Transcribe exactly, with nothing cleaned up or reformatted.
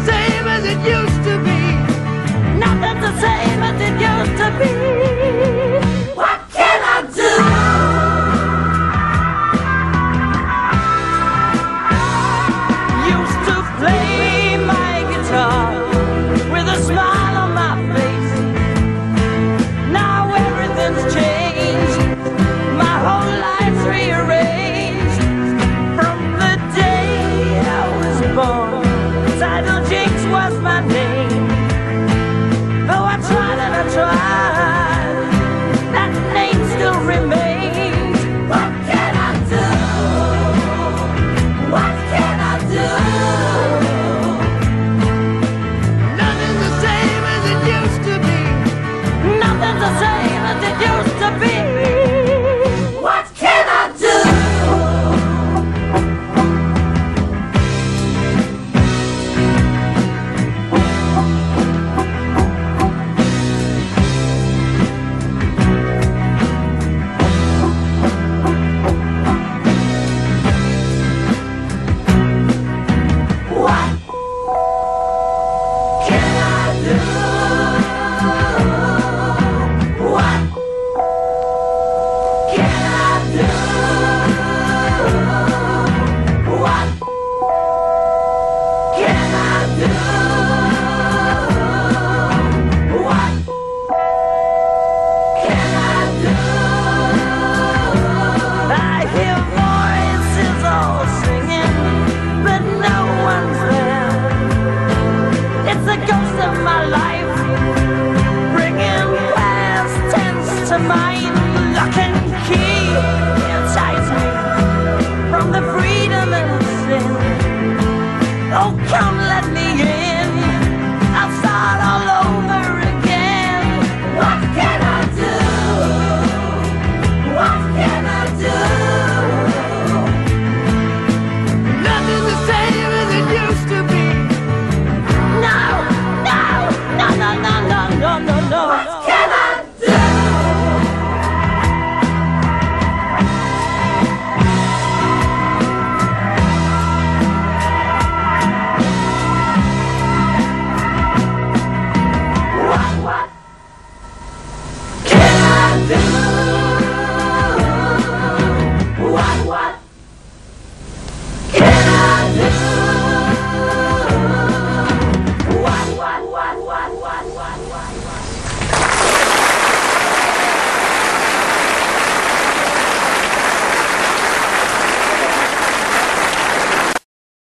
same as it used to be. Nothing's the same as it used to be. What can I do? Used to play my guitar with a smile on my face. Now everything's changed. My whole life's rearranged. From the day I was born, Title Jinx was my name. Though I tried and I tried, that name still remains. What can I do? What can I do? Nothing's the same as it used to be. Nothing's the same as it used to be. What can I do? What can I do?